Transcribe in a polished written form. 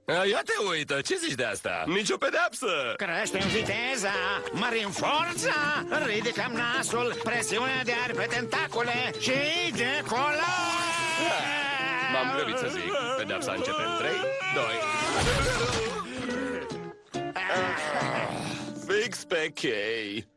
Ia te uită, ce zici de asta? Nicio pedeapsă! Creștem viteza, mărim forța, ridicăm nasul, presiunea de aer pe tentacule și decolăm! M-am grăbit să zic. Pedeapsa începe în 3, 2... Fix pe chei.